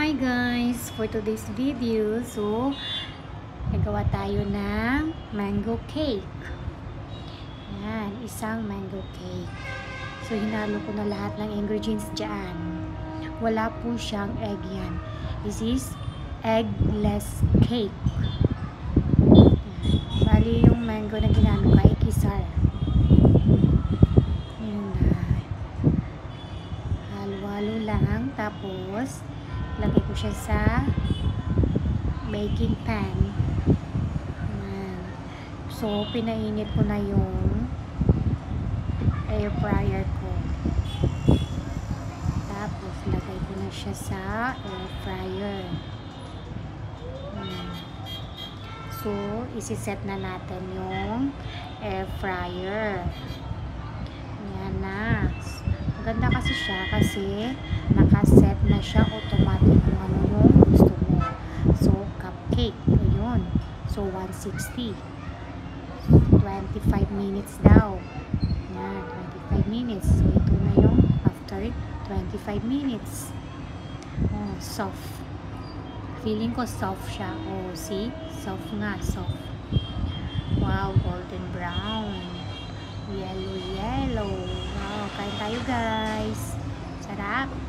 Hi guys! For today's video, nagawa tayo ng mango cake. Yan, isang mango cake. So, hinalo ko na lahat ng ingredients dyan. Wala po siyang egg yan. This is eggless cake. Bali, yung mango na ginamit ko ay Kesar. Yan na. Halo-halo lang. Tapos, lagay ko siya sa baking pan. Ayan. So, pinainit ko na yung air fryer ko. Tapos, lagay ko na siya sa air fryer. So, isi-set na natin yung air fryer. Ayan na. Maganda kasi siya kasi nakaset na siya automatic kung ano yung gusto mo. So, cupcake. Ayun. So, 160. 25 minutes daw. Yan. 25 minutes. So, ito na yung after 25 minutes. Oh, soft. Feeling ko soft siya. Oh, see? Soft nga. Soft. Wow, golden brown. Yellow, yellow. Wow, kain tayo guys. Sarap.